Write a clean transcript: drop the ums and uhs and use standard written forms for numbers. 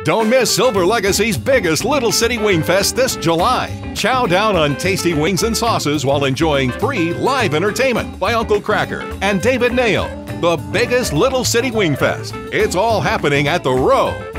Don't miss Silver Legacy's biggest Little City Wing Fest this July. Chow down on tasty wings and sauces while enjoying free live entertainment by Uncle Cracker and David Nail. The biggest Little City Wing Fest. It's all happening at the Row.